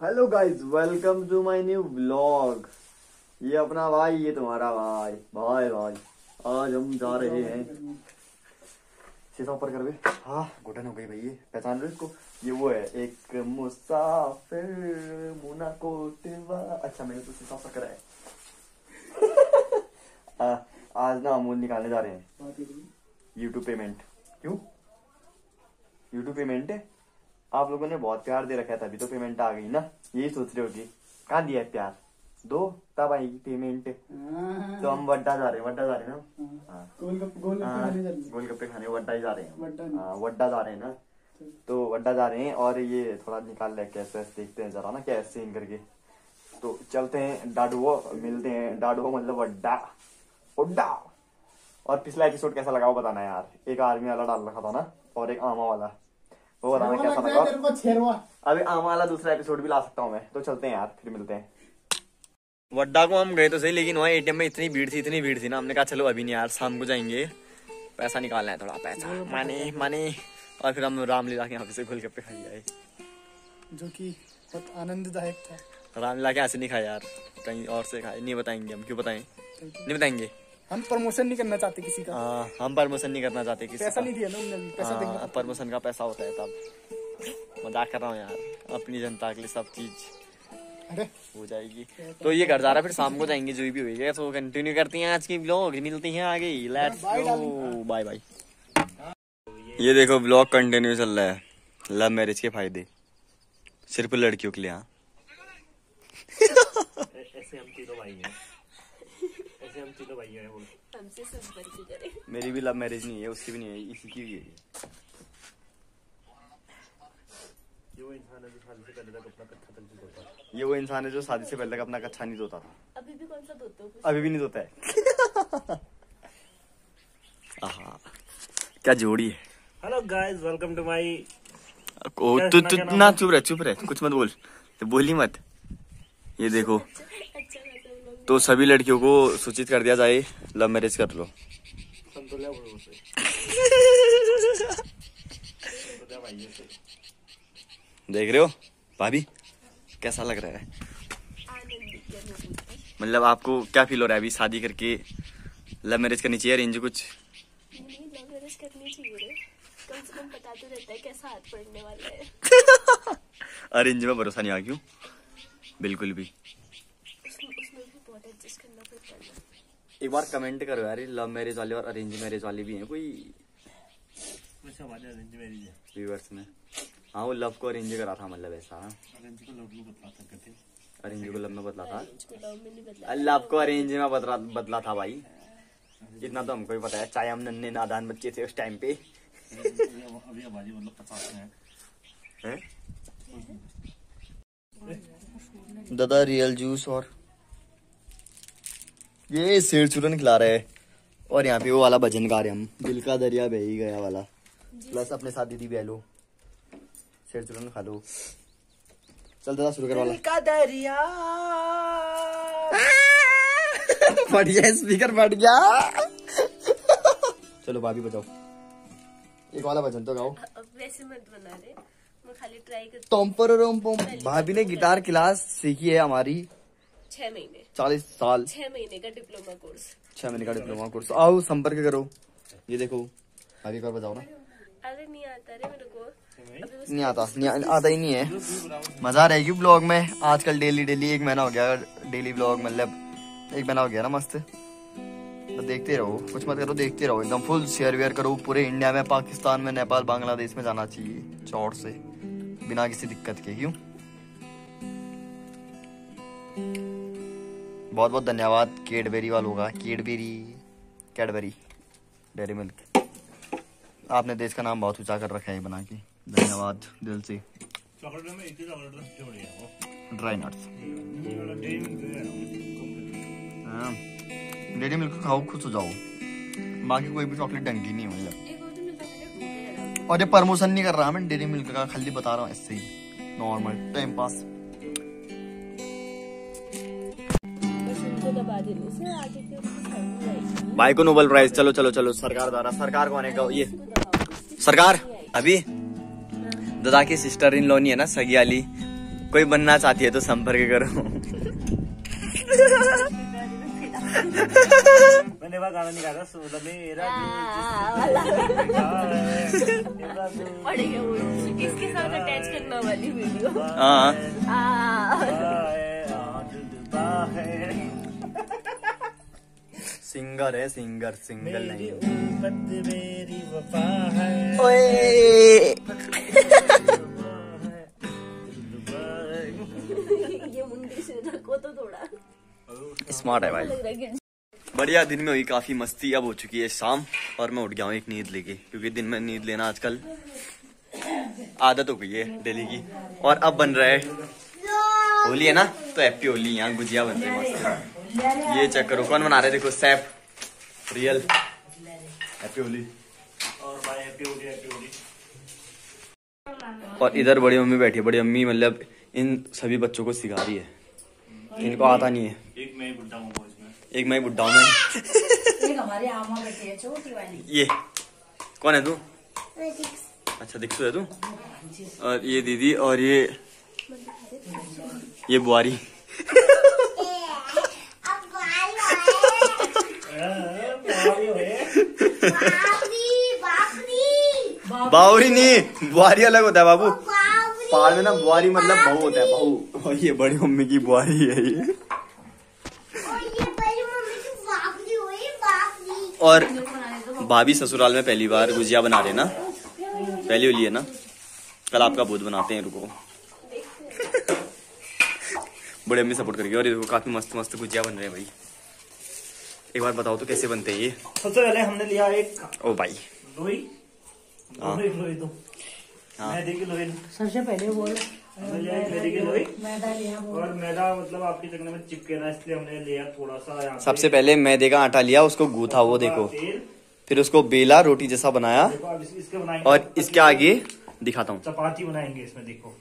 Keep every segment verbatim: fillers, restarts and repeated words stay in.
Hello guys, welcome to my new vlog. ये अपना भाई, ये तुम्हारा भाई भाई भाई आज हम जा रहे हैं। शीशा ऊपर कर बे। हाँ, घुटन हो गई भाई। ये पहचान लो इसको, ये वो है एक मुसाफिर मोनाको टिवा। अच्छा, मैंने तो शीशा ऊपर करा है। आ, आज ना अमूल निकालने जा रहे हैं यूट्यूब पेमेंट। क्यों यूट्यूब पेमेंट है? आप लोगों ने बहुत प्यार दे रखा है, तभी तो पेमेंट आ गई ना। यही सोच रहे होगी कहाँ दिया है प्यार, दो तब आएगी पेमेंट। तो हम वड्डा जा रहे हैं, वड्डा जा रहे हैं ना। गोलगप्पे खाने वड्डा ही जा रहे हैं। हाँ, वड्डा जा रहे हैं ना, तो वड्डा जा रहे हैं। और ये थोड़ा निकाल ले कैसे वैसे देखते हैं जरा ना, क्या सीन करके। तो चलते हैं डाडुओ, मिलते हैं डाडुओ मतलब वड्डा वड्डा। और पिछला एपिसोड कैसा लगा वो बताना यार। एक आर्मी वाला डाल रखा था ना, और एक आमा वाला, वो बताना कैसा लगा। अभी आमा वाला दूसरा एपिसोड भी ला सकता हूँ मैं। तो चलते हैं यार, फिर मिलते हैं। वड्डा को हम गए तो सही, लेकिन वहाँ एटीएम में इतनी भीड़ थी इतनी भीड़ थी ना, हमने कहा चलो अभी नहीं यार, शाम को जाएंगे, पैसा निकालना है थोड़ा, पैसा मनी मनी। और फिर हम रामलीला के यहाँ से गोलगप्पे खाई आए, जो कि बहुत आनंददायक था। रामलीला के यहाँ से नहीं खाए यार, कहीं और से खाए। नहीं बताएंगे हम, क्यों बताएं, नहीं बताएंगे। हम प्रमोशन नहीं करना चाहते किसी का। हाँ, हम प्रमोशन नहीं करना चाहते किसी पैसा नहीं दिया ना उन्होंने, पैसा देंगे। प्रमोशन का पैसा होता है तब। मजाक कर रहा हूँ यार, अपनी जनता के लिए सब चीज अरे हो जाएगी। तो ये घर जा रहा है, फिर शाम को जाएंगे जो भी होगा। तो कंटिन्यू करती हैं आज की व्लॉग, मिलती हैं आगे। Let's go, bye bye. ये देखो व्लॉग कंटिन्यू चल रहा है। लव मैरिज के फायदे सिर्फ लड़कियों के लिए। हाँ, ऐसे हम तीनों भाई हैं, ऐसे हम तीनों भाई हैं। हमसे संपर्क करें। मेरी भी लव मैरिज नहीं है, उसकी भी नहीं है, इसी की भी है। ये वो इंसान है जो शादी से पहले तक अपना कच्चा तंग धोता था। ये वो इंसान है जो शादी से पहले तक अपना कच्चा नहीं धोता था। अभी भी कौन सा धोते हो? अभी भी नहीं धोता है। आहा, क्या जोड़ी है। Hello guys, welcome to my. ओ तू तू ना चुप रह, चुप रह, कुछ मत बोल, तो बोली मत। ये देखो, अच्छा मतलब तो सभी लड़कियों को सूचित कर दिया जाए, लव मैरिज कर लो। संतोलिया बोलो से। संतोलिया भाई से। देख रहे हो भाभी, कैसा लग रहा है? आनंदित अनुभूति। मतलब आपको क्या फील हो रहा है अभी शादी करके? लव मैरिज करनी चाहिए, अरेंज कुछ? नहीं, लव मैरिज करनी चाहिए रे, कम से कम पता तो रहता है कैसा हाथ पड़ने वाला है। अरेंज में भरोसा नहीं आ, क्यों? बिल्कुल भी। उसमें उसमें भी बहुत एडजस्ट करना पड़ता है। एक बार कमेंट करो यार, लव मैरिज वाले और अरेंज मैरिज वाले भी हैं कोई कुछ हमारे अरेंज मैरिज है व्यूअर्स में। हाँ, वो लव को अरेंज करा था, मतलब ऐसा। अरेंज को लव में बदला था करते, अरेंज को लव में बदला था, अरेंज को लव में नहीं बदला। लव को अरेंज में बदला बदला था भाई। इतना तो हमको ही पता है, चाहे हम नन्हे नादान बच्चे थे उस टाइम पे। अभी हमारी मतलब पचास में है। दादा रियल जूस और ये शेर चूरन खिला रहे हैं। और यहाँ पे वो वाला भजन गा रहे हम, दिल का दरिया बह ही गया वाला। प्लस अपने साथ दीदी बह लो, शेर चूरन खा लो। चल दादा शुरू कर वाला। दिल का दरिया। फट गया स्पीकर, फट गया। चलो भाभी बजाओ, एक वाला भजन तो गाओ। अब वैसे मत बना रे, मैं खाली ट्राई करती टोम पर रोम पोम। भाभी ने गिटार क्लास सीखी है हमारी छह महीने चालीस साल छह महीने का डिप्लोमा कोर्स। छह महीने का डिप्लोमा कोर्स। आओ संपर्क करो। ये देखो भाभी एक बार बजाओ ना। अरे नहीं आता रे मेरे को, अभी नहीं आता, नहीं आ, आता ही नहीं है। मजा रहेगी ब्लॉग में। आजकल डेली डेली एक महीना हो गया डेली ब्लॉग, मतलब एक महीना हो गया ना मस्त। तो देखते रहो, कुछ मत करो, देखते रहो एकदम फुल शेयर वेयर करो। पूरे इंडिया में, पाकिस्तान में, नेपाल, बांग्लादेश में जाना चाहिए चौड़ से, बिना किसी दिक्कत के। क्यों? बहुत बहुत धन्यवाद कैडबेरी वालों का। कैडबेरी कैडबेरी डेयरी मिल्क, आपने देश का नाम बहुत ऊंचा कर रखा है बना के। धन्यवाद दिल से। चॉकलेट में एक ही चॉकलेट सबसे बढ़िया है वो ड्राई नट्स। ये वाला डेम हाँ, डेयरी मिल्क खाओ, खुश हो जाओ। बाकी कोई भी चॉकलेट ढंग की नहीं है मतलब। एक और तो मिलता है। और ये प्रमोशन नहीं कर रहा मैं डेयरी मिल्क का, खाली बता रहा हूँ ऐसे ही नॉर्मल टाइम पास। दबा देने से आगे के उसको भाई को नोबेल प्राइज। चलो चलो चलो, सरकार द्वारा। सरकार कौन है? ये सरकार। अभी दादा की सिस्टर इन लॉ नहीं है ना, सगी वाली, कोई बनना चाहती है तो संपर्क करो। मैंने वह गाना निकाला सोला मेरा पड़ेगा वो इसके साथ अटैच करना वाली वीडियो। हाँ सिंगर है, सिंगर सिंगल नहीं। मेरी वफा है। ओए ये मुंडी से रखो तो थोड़ा स्मार्ट है भाई। बढ़िया, दिन में हुई काफी मस्ती। अब हो चुकी है शाम और मैं उठ गया हूँ एक नींद लेके, क्योंकि दिन में नींद लेना आजकल आदत हो गई है डेली की। और अब बन रहा है होली है ना, तो हैप्पी होली। यहाँ गुजिया बन रही है मस्त। ये चेक करो कौन बना रहे, देखो सैफ रियल। हैप्पी होली। और भाई हैप्पी होली, हैप्पी होली। और इधर बड़ी मम्मी बैठी है। बड़ी मम्मी मतलब इन सभी बच्चों को सिखा रही है, इनको आता नहीं है। एक मैं ही बुड्ढा हूँ इसमें, एक मैं बुड्ढा हूँ मैं। एक हमारी आमा बैठी है छोटी वाली। ये कौन है तू? अच्छा दीक्षु है तू। और ये दीदी और ये ये बुआरी। बावरी नहीं, बुआरी अलग होता है बाबू। पहाड़ में ना बुआरी मतलब बहू होता है, बहू। और ये बड़ी मम्मी की बुआरी है ये। और भाभी ससुराल में पहली बार गुजिया बना रहे ना, पहली होली है ना। कल आपका भूत बनाते हैं, रुको। बड़े अम्मी सपोर्ट करेगी। और ये देखो काफी मस्त मस्त गुजिया बन रहे हैं भाई। एक बार बताओ तो कैसे बनते हैं ये? सबसे पहले हमने लिया एक ओ भाई लोई। हाँ। लोई लोई तो हाँ। मैदे की लोई। सबसे पहले वो हमने लिया एक मैदे की लोई। मैदा लिया वो। और मैदा मतलब आपकी चकने में चिपके ना, इसलिए हमने लिया थोड़ा सा यहाँ पे। सबसे पहले मैदे का आटा लिया, उसको गूथा, वो देखो। तेल। फिर उसको बेला, रोटी जैसा बनाया। देखो अब इस- इसके बनाएंगे। और इसके आगे दिखाता हूँ। चपाती बनाएंगे इसमें, देखो।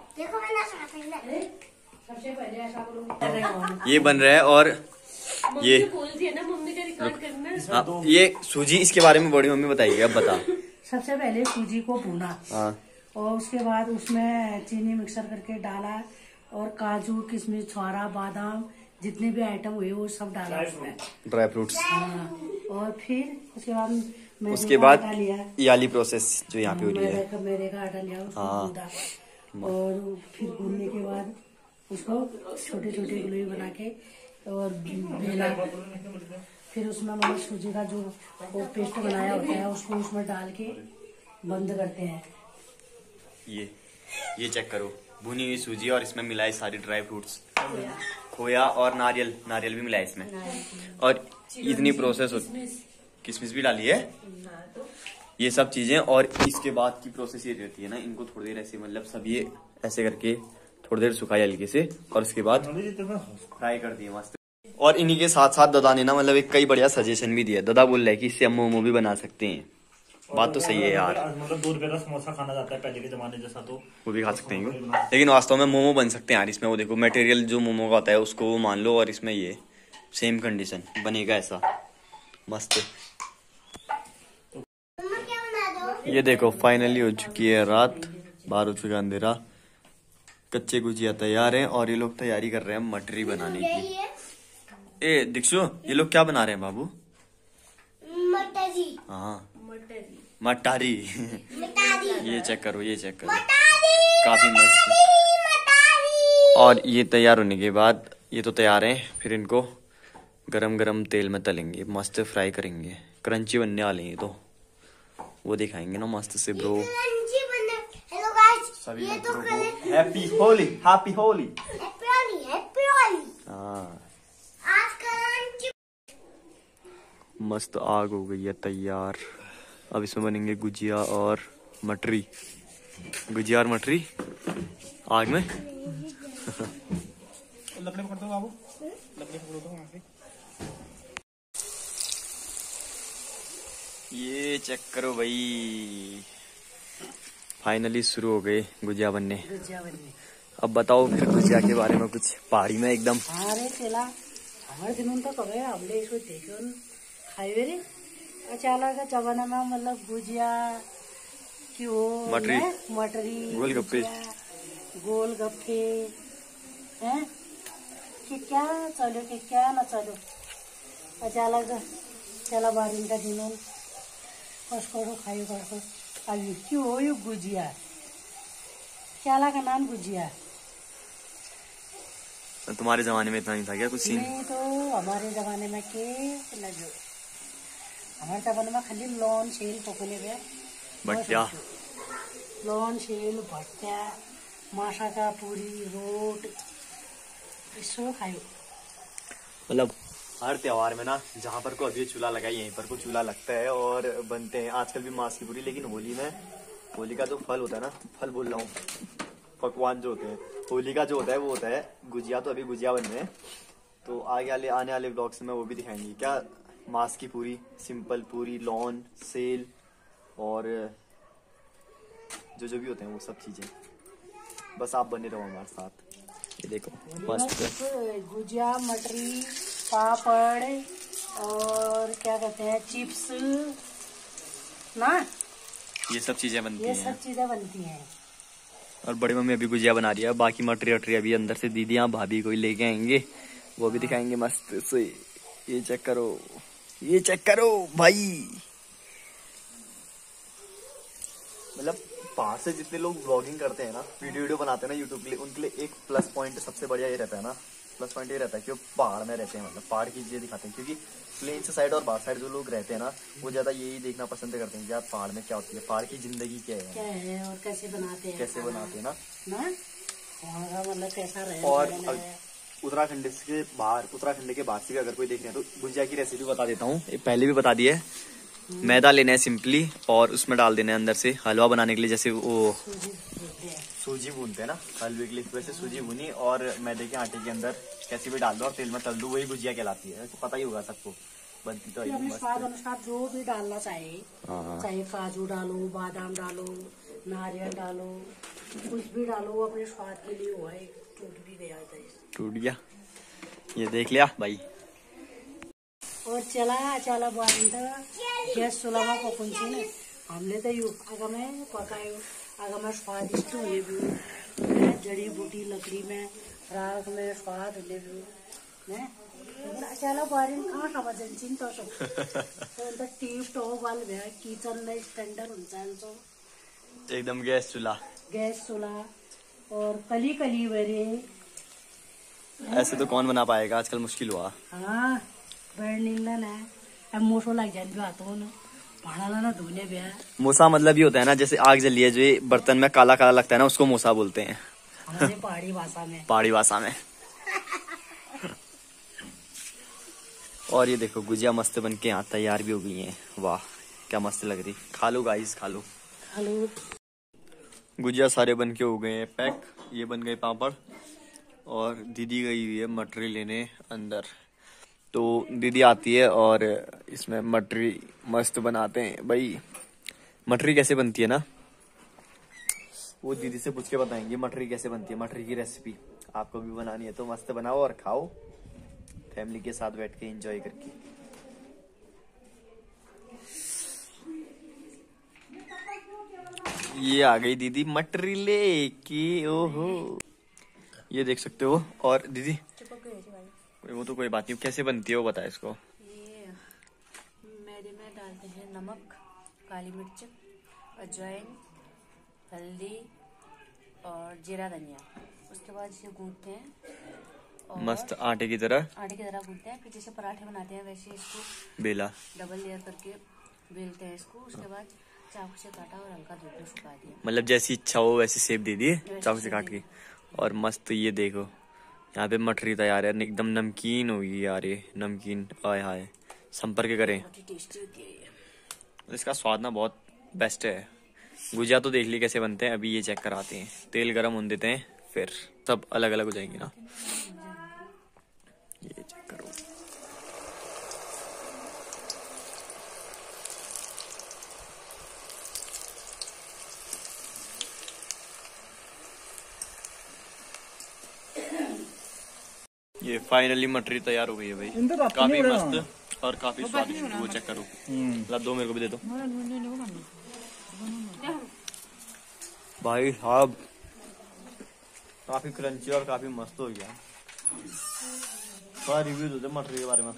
सबसे पहले ऐसा करो। ये बन रहा है। और ये मम्मी बोलती है ना, मम्मी का रिकॉर्ड करना। हाँ, ये सूजी, इसके बारे में बड़ी मम्मी बताइए, अब बता। सबसे पहले सूजी को भूना हाँ और उसके बाद उसमें चीनी मिक्सर करके डाला और काजू किशमिश छुआरा बादाम जितने भी आइटम हुए वो सब डाला उसमें। Dry fruits. हाँ, और फिर उसके बाद मैदे उसके का बाद आटा लिया। ये वाली प्रोसेस जो यहाँ पे हो रही मैदे है। का मैदे का आटा लिया, उसको हाँ। गूंदा और फिर गूंदने के बाद उसको छोटे छोटे गोले बना के और बेला। फिर उसमें मतलब सूजी का जो वो पेस्ट बनाया होता है उसको उसमें डाल के बंद करते हैं। ये ये चेक करो, भुनी हुई सूजी और इसमें मिलाए सारी ड्राई फ्रूट्स, खोया और नारियल, नारियल भी मिलाया इसमें। और इतनी प्रोसेस होती, किशमिश भी डाली है, ये सब चीजें। और इसके बाद की प्रोसेस ये रहती है ना, इनको थोड़ी देर ऐसे मतलब सब ये ऐसे करके थोड़ी देर सुखाई हल्के से, और उसके बाद फ्राई कर दिए मस्त। और इन्हीं के साथ साथ दादा ने ना मतलब एक कई बढ़िया सजेशन भी दिया। दादा बोल रहे हैं कि इससे हम मोमो भी बना सकते हैं। बात तो सही है यार, मतलब दो रुपए का समोसा खाना जाता है पहले के जमाने जैसा, तो वो भी खा सकते हैं क्यों? लेकिन वास्तव में मोमो बन सकते हैं यार इसमें। वो देखो मटेरियल जो मोमो का होता है उसको मान लो, और इसमें ये सेम कंडीशन बनेगा ऐसा मस्त। ये देखो फाइनली हो चुकी है रात, बाहर हो चुका अंधेरा। कच्चे गुजिया तैयार हैं और ये लोग तैयारी कर रहे हैं मटरी बनाने की। ए दीक्षु, ये लोग क्या बना रहे हैं बाबू? मटरी। हाँ मटरी। मटारी। मटारी। ये चेक करो, ये चेक करो, मटारी। काफी मस्त। मटारी। और ये तैयार होने के बाद, ये तो तैयार हैं, फिर इनको गरम गरम तेल में तलेंगे, मस्त फ्राई करेंगे। क्रंची बनने वाले हैं ये तो, वो दिखाएंगे ना मस्त से ब्रो। हेलो गाइस, सभी ये तो happy Holi, happy Holi. Happy Holi, happy Holi. हाँ आज क्रंची। मस्त आग हो गई है तैयार। अब इसमें बनेंगे गुजिया और मटरी, गुजिया और मटरी आग में। लकड़ी पकड़ दो बाबू, लकड़ी पकड़ दो वहाँ पे। ये चेक करो भाई, फाइनली शुरू हो गए गुजिया बनने। गुजिया बनने। अब बताओ फिर गुजिया के बारे में कुछ, पहाड़ी में एकदम। अरे चला हमारे दिनों तक कहे हमने इसको देखो खाई वे रे अचानक का जमाना में मतलब गुजिया क्यों मटरी, मटरी गोलगप्पे, गोलगप्पे हैं कि क्या चलो कि क्या ना चलो अचानक चला बारिन का दिनों कसको खायो कसको अब क्यों हो यो गुजिया क्या का नाम गुजिया। तुम्हारे जमाने में इतना नहीं था क्या कुछ सीन? नहीं तो हमारे जमाने में के लगे हमारे जमाने में खाली लौन शेल पकने पे भट्टिया लौन शेल भट्टिया माशा का पूरी रोट इसको खायो। मतलब हर त्योहार में ना जहाँ पर को अभी चूल्हा लगा यहीं पर को चूल्हा लगता है और बनते हैं आजकल भी मांस की पूरी। लेकिन होली में होली का जो फल होता है ना फल बोल रहा हूँ पकवान जो होते हैं होली का जो होता है वो होता है गुजिया। तो अभी गुजिया बन रहे हैं तो आगे वाले आने वाले ब्लॉग्स में वो भी दिखाएंगे क्या मांस की पूरी सिंपल पूरी लॉन सेल और जो जो भी होते हैं वो सब चीजें। बस आप बने रहो हमारे साथ। ये देखो मस्त गुजिया मटरी पापड़ और क्या कहते हैं चिप्स ना ये सब चीजें बनती ये हैं। सब चीजें बनती हैं। और बड़ी मम्मी अभी गुजिया बना रही है। बाकी मटरी वटरी अभी अंदर से दीदी भाभी को ही लेके आएंगे वो भी दिखाएंगे मस्त से। ये चेक करो ये चेक करो भाई। मतलब बाहर से जितने लोग ब्लॉगिंग करते हैं ना वीडियो वीडियो बनाते हैं ना यूट्यूब के लिए उनके लिए एक प्लस पॉइंट सबसे बढ़िया ये रहता है ना प्लस पॉइंट ये रहता है कि वो पहाड़ में रहते हैं। मतलब पहाड़ की चीजें दिखाते हैं क्योंकि प्लेन से साइड और बाहर साइड जो लोग रहते हैं ना वो ज्यादा यही देखना पसंद करते हैं कि यार पहाड़ में क्या होती है पहाड़ की जिंदगी क्या है क्या है और कैसे बनाते हैं कैसे बनाते हैं ना ना वहाँ का मतलब कैसा रहे। और उत्तराखंड के बाहर उत्तराखंड के बाहर से भी अगर कोई देख रहे हैं तो गुजिया की रेसिपी बता देता हूँ। पहले भी बता दी है। मैदा लेना है सिंपली और उसमें डाल देना है अंदर से हलवा बनाने के लिए जैसे वो सूजी भूनते हैं ना हलवे के लिए वैसे सूजी भुनी और मैदे के आटे के अंदर कैसे भी डाल दो और तेल में तल दो वही गुजिया कहलाती है। पता ही होगा सबको बनती तो अपने स्वाद अनुसार जो भी डालना चाहिए चाहे काजू डालो बादाम डालो नारियल डालो कुछ भी डालो वो अपने स्वाद के लिए हुआ है। टूट भी गया था टूट गया ये देख लिया भाई। और चला चला बारिंद गैस चुलावा पकून ने हमले तो यू आगा में पकायो आगा में स्वादिष्ट हुए भी जड़ी बूटी लकड़ी में राग में स्वाद ले भी ने चला बारिंद कहाँ समझ चिंता सब टीप टॉप वाल भे किचन में स्टैंडर्ड हुन्छ एकदम गैस चूल्हा गैस चूल्हा और कली कली वेरे ऐसे तो कौन बना पाएगा आजकल मुश्किल हुआ। हाँ बर्निंग ना अब मोसो लग जाए जो आता ना भाड़ा ना धोने भी मोसा मतलब ये होता है ना जैसे आग जली है जो बर्तन में काला काला लगता है ना उसको मोसा बोलते हैं हमारे पहाड़ी भाषा में पहाड़ी भाषा में। और ये देखो गुजिया मस्त बन के यहाँ तैयार भी हो गई है। वाह क्या मस्त लग रही। खा लो गाइस खा लो। हेलो गुजिया सारे बन के हो गए हैं पैक। ये बन गए पापड़ और दीदी गई हुई है मटरी लेने अंदर। तो दीदी आती है और इसमें मटरी मस्त बनाते हैं भाई। मटरी कैसे बनती है ना वो दीदी से पूछ के बताएंगे मटरी कैसे बनती है। मटरी की रेसिपी आपको भी बनानी है तो मस्त बनाओ और खाओ फैमिली के साथ बैठ के एंजॉय करके। ये आ गई दीदी मटरी लेके। ओहो ये देख सकते हो। और दीदी वो तो कोई बात नहीं कैसे बनती है वो बता इसको। ये मैदे में डालते हैं नमक काली मिर्च अजवाइन हल्दी और जीरा धनिया उसके बाद इसे गूंथते हैं मस्त आटे की तरह आटे की तरह गूंथते हैं। फिर जैसे पराठे बनाते हैं वैसे इसको बेला डबल लेयर करके बेलते हैं इसको। उसके बाद चाकू से काटा और हल्का धूप में सुखा दिया। मतलब जैसी इच्छा हो वैसी शेप दे दी चाकू से काट के। और मस्त ये देखो यहाँ पे मटरी तैयार है एकदम नमकीन होगी यार। ये नमकीन आए हाय संपर्क करें। टेस्टी होती है ये। इसका स्वाद ना बहुत बेस्ट है। गुजिया तो देख ली कैसे बनते हैं। अभी ये चेक कराते हैं तेल गरम होने देते हैं फिर सब अलग अलग हो जाएंगे ना। ये चेक करो ये फाइनली मटरी तैयार हो गई है भाई। काफी मस्त और काफी स्वादिष्ट। वो चेक करो मतलब दो मेरे को भी दे दो भाई साहब। काफी क्रंची और काफी मस्त हो गया। थोड़ा रिव्यू दो दे मटर के बारे में।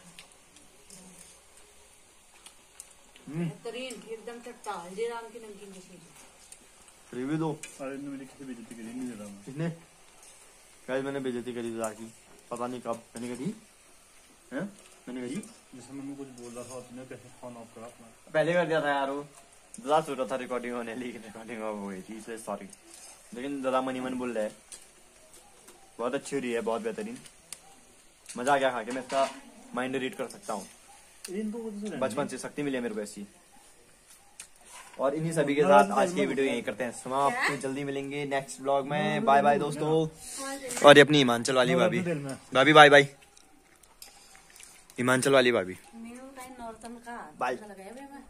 बेहतरीन एकदम चट्टा हल्दीराम की नमकीन जैसी। रिव्यू दो। अरे इन्होंने मेरी किसी बेइज्जती करी नहीं दे रहा मैं। किसने? गाइस मैंने बेइज्जती करी जाकी, पता नहीं कब मैंने करी हैं, मैंने करी जैसे मम्मी कुछ बोल रहा था तुमने कैसे फोन ऑफ करा अपना। पहले कर दिया था यार, वो ज्यादा सोच रहा था रिकॉर्डिंग होने, लेकिन रिकॉर्डिंग ऑफ हो गई थी, इसलिए सॉरी। लेकिन ज्यादा मनी मन बोल रहा है, बहुत अच्छी हो रही है, बहुत बेहतरीन, मजा आ गया खा के। मैं इसका माइंड रीड कर सकता हूँ, इन दो वजह से बचपन से शक्ति मिली है मेरे को ऐसी। और इन्हीं सभी के साथ आज की वीडियो यहीं करते हैं समाप्त। जल्दी मिलेंगे नेक्स्ट ब्लॉग में। बाय बाय दोस्तों। और ये अपनी हिमांचल वाली भाभी, भाभी बाय बाय, हिमांचल वाली भाभी न्यू टाइम नॉर्थन का बाय। लगाया हुआ है।